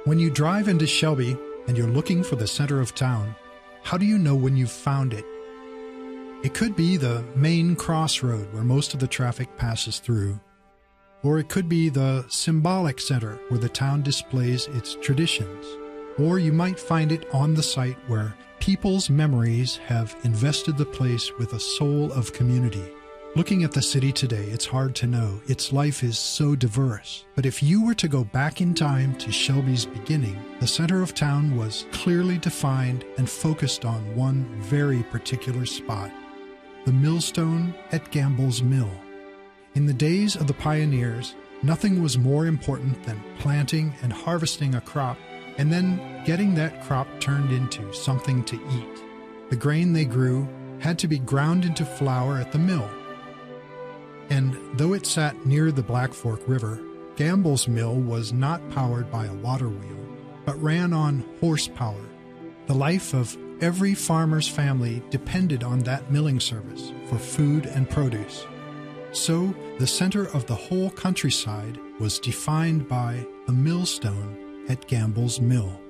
When you drive into Shelby and you're looking for the center of town, how do you know when you've found it? It could be the main crossroad where most of the traffic passes through. Or it could be the symbolic center where the town displays its traditions. Or you might find it on the site where people's memories have invested the place with a soul of community. Looking at the city today, it's hard to know. Its life is so diverse. But if you were to go back in time to Shelby's beginning, the center of town was clearly defined and focused on one very particular spot: the millstone at Gamble's Mill. In the days of the pioneers, nothing was more important than planting and harvesting a crop and then getting that crop turned into something to eat. The grain they grew had to be ground into flour at the mill. And though it sat near the Black Fork River, Gamble's Mill was not powered by a water wheel, but ran on horsepower. The life of every farmer's family depended on that milling service for food and produce. So, the center of the whole countryside was defined by the millstone at Gamble's Mill.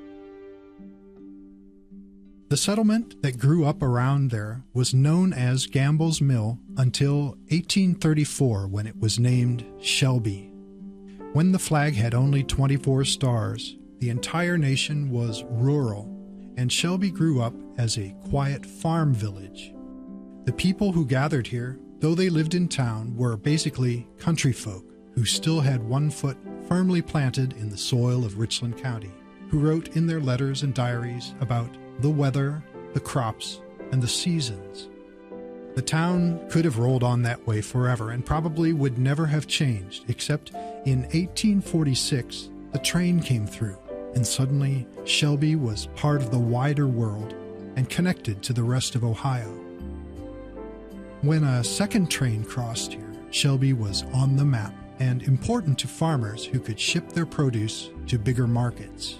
The settlement that grew up around there was known as Gamble's Mill until 1834, when it was named Shelby. When the flag had only 24 stars, the entire nation was rural, and Shelby grew up as a quiet farm village. The people who gathered here, though they lived in town, were basically country folk who still had one foot firmly planted in the soil of Richland County, who wrote in their letters and diaries about the weather, the crops, and the seasons. The town could have rolled on that way forever and probably would never have changed, except in 1846 the train came through, and suddenly Shelby was part of the wider world and connected to the rest of Ohio. When a second train crossed here, Shelby was on the map and important to farmers who could ship their produce to bigger markets.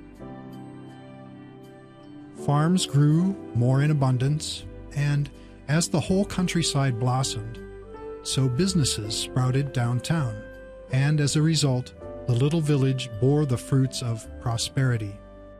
Farms grew more in abundance, and as the whole countryside blossomed, so businesses sprouted downtown, and as a result, the little village bore the fruits of prosperity.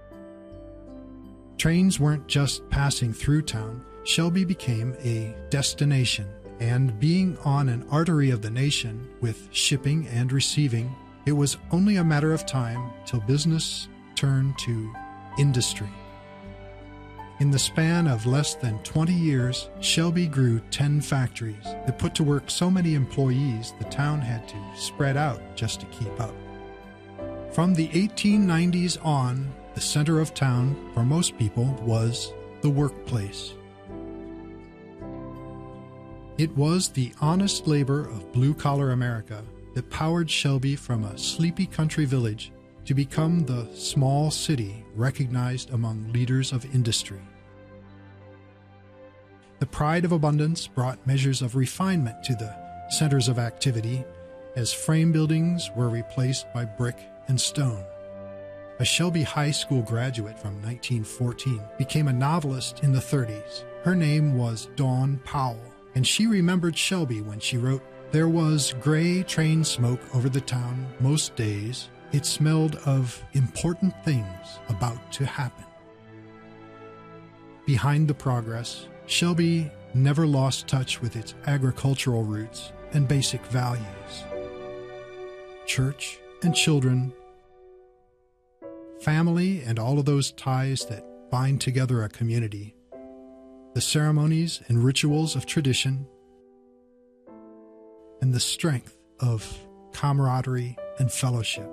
Trains weren't just passing through town. Shelby became a destination, and being on an artery of the nation with shipping and receiving, it was only a matter of time till business turned to industry. In the span of less than 20 years, Shelby grew 10 factories that put to work so many employees the town had to spread out just to keep up. From the 1890s on, the center of town for most people was the workplace. It was the honest labor of blue-collar America that powered Shelby from a sleepy country village to become the small city recognized among leaders of industry. The pride of abundance brought measures of refinement to the centers of activity as frame buildings were replaced by brick and stone. A Shelby High School graduate from 1914 became a novelist in the 30s. Her name was Dawn Powell, and she remembered Shelby when she wrote, "There was gray train smoke over the town most days. It smelled of important things about to happen." Behind the progress, Shelby never lost touch with its agricultural roots and basic values. Church and children, family and all of those ties that bind together a community, the ceremonies and rituals of tradition, and the strength of camaraderie and fellowship.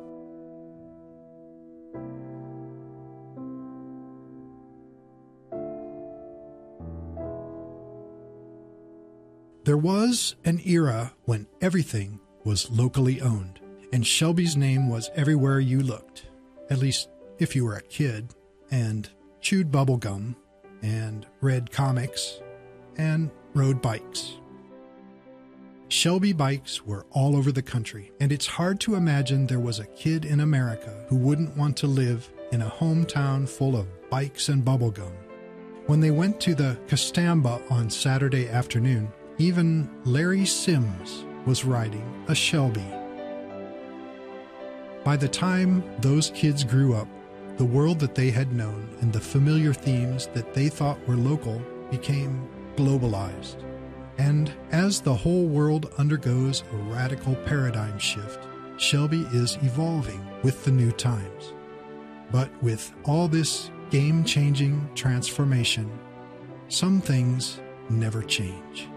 There was an era when everything was locally owned, and Shelby's name was everywhere you looked, at least if you were a kid, and chewed bubble gum, and read comics, and rode bikes. Shelby bikes were all over the country, and it's hard to imagine there was a kid in America who wouldn't want to live in a hometown full of bikes and bubble gum. When they went to the Castamba on Saturday afternoon, even Larry Sims was riding a Shelby. By the time those kids grew up, the world that they had known and the familiar themes that they thought were local became globalized. And as the whole world undergoes a radical paradigm shift, Shelby is evolving with the new times. But with all this game-changing transformation, some things never change.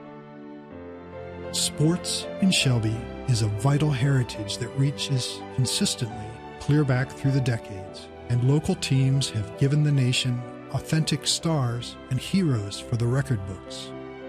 Sports in Shelby is a vital heritage that reaches consistently clear back through the decades, and local teams have given the nation authentic stars and heroes for the record books.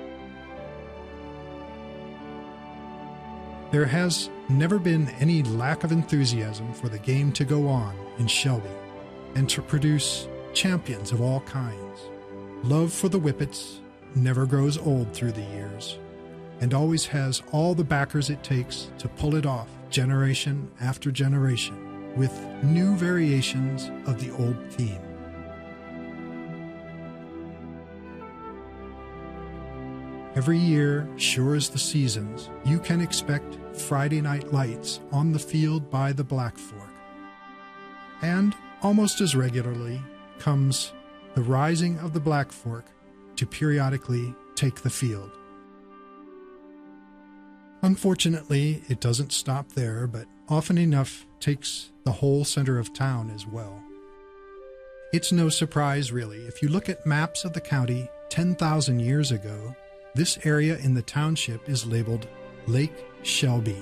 There has never been any lack of enthusiasm for the game to go on in Shelby and to produce champions of all kinds. Love for the Whippets never grows old through the years and always has all the backers it takes to pull it off generation after generation with new variations of the old theme. Every year, sure as the seasons, you can expect Friday night lights on the field by the Black Fork. And almost as regularly comes the rising of the Black Fork to periodically take the field. Unfortunately, it doesn't stop there, but often enough takes the whole center of town as well. It's no surprise, really, if you look at maps of the county 10,000 years ago, this area in the township is labeled Lake Shelby.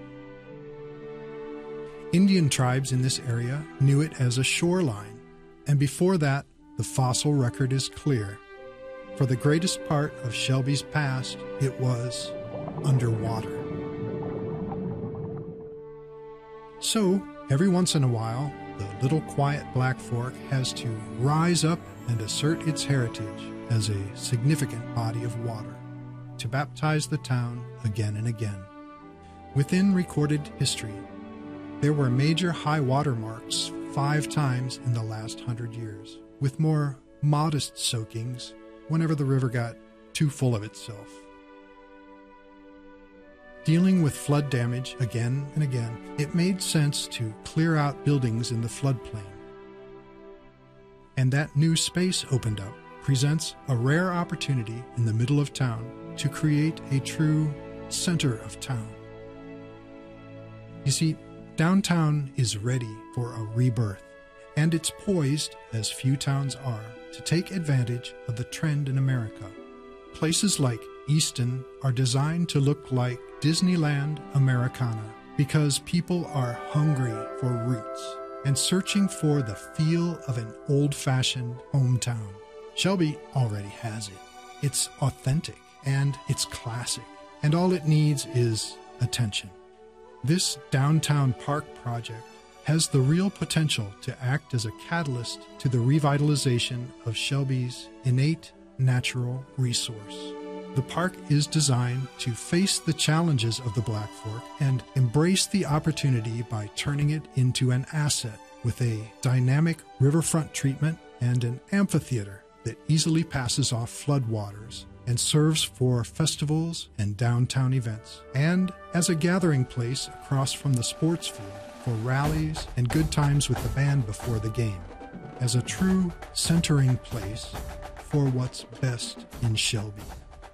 Indian tribes in this area knew it as a shoreline, and before that, the fossil record is clear. For the greatest part of Shelby's past, it was underwater. So, every once in a while, the little quiet Black Fork has to rise up and assert its heritage as a significant body of water to baptize the town again and again. Within recorded history, there were major high water marks 5 times in the last 100 years, with more modest soakings whenever the river got too full of itself. Dealing with flood damage again and again, it made sense to clear out buildings in the floodplain. And that new space opened up presents a rare opportunity in the middle of town to create a true center of town. You see, downtown is ready for a rebirth, and it's poised, as few towns are, to take advantage of the trend in America. Places like Easton are designed to look like Disneyland Americana because people are hungry for roots and searching for the feel of an old-fashioned hometown. Shelby already has it. It's authentic and it's classic, and all it needs is attention. This downtown park project has the real potential to act as a catalyst to the revitalization of Shelby's innate natural resource. The park is designed to face the challenges of the Black Fork and embrace the opportunity by turning it into an asset with a dynamic riverfront treatment and an amphitheater that easily passes off floodwaters and serves for festivals and downtown events, and as a gathering place across from the sports field for rallies and good times with the band before the game, as a true centering place for what's best in Shelby.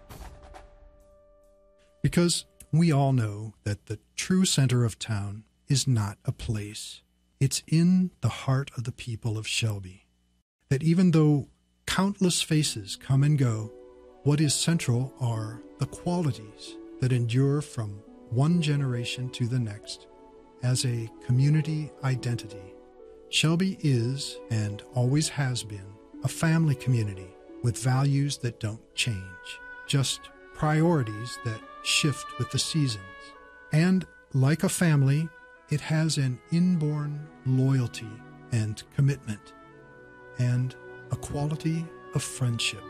Because we all know that the true center of town is not a place. It's in the heart of the people of Shelby. That even though countless faces come and go, what is central are the qualities that endure from one generation to the next as a community identity. Shelby is, and always has been, a family community with values that don't change, just priorities that shift with the seasons. And like a family, it has an inborn loyalty and commitment, and a quality of friendship.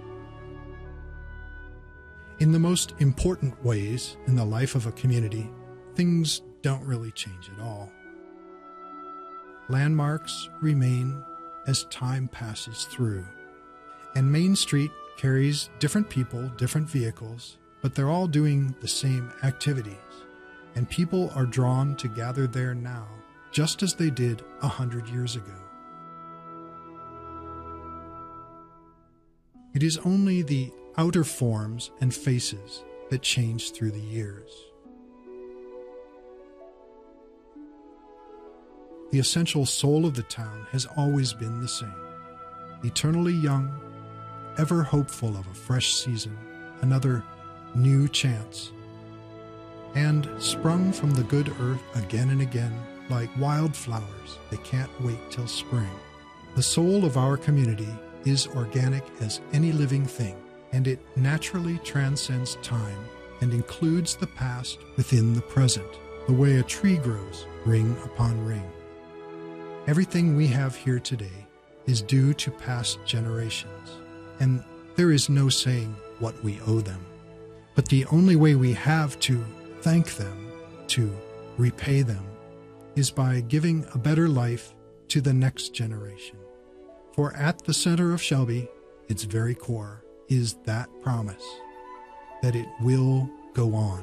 In the most important ways in the life of a community, things don't really change at all. Landmarks remain as time passes through, and Main Street carries different people, different vehicles, but they're all doing the same activities, and people are drawn to gather there now just as they did 100 years ago. It is only the outer forms and faces that change through the years. The essential soul of the town has always been the same, eternally young, ever hopeful of a fresh season, another new chance, and sprung from the good earth again and again, like wildflowers, they can't wait till spring. The soul of our community is organic as any living thing, and it naturally transcends time and includes the past within the present, the way a tree grows, ring upon ring. Everything we have here today is due to past generations, and there is no saying what we owe them. But the only way we have to thank them, to repay them, is by giving a better life to the next generation. For at the center of Shelby, its very core, is that promise that it will go on.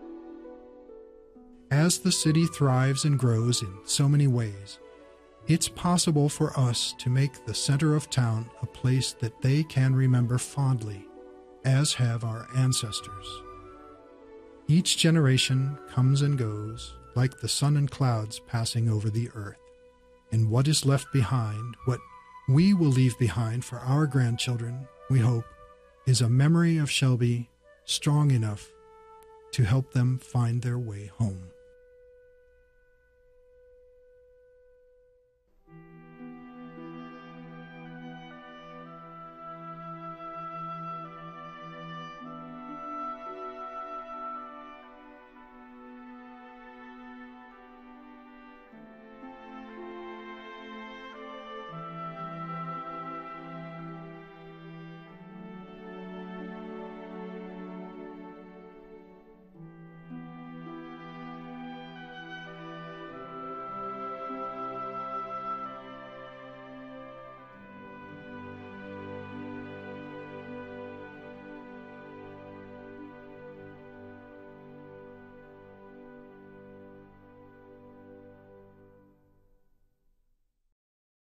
As the city thrives and grows in so many ways, it's possible for us to make the center of town a place that they can remember fondly, as have our ancestors. Each generation comes and goes, like the sun and clouds passing over the earth. And what is left behind, what we will leave behind for our grandchildren, we hope, is a memory of Shelby strong enough to help them find their way home.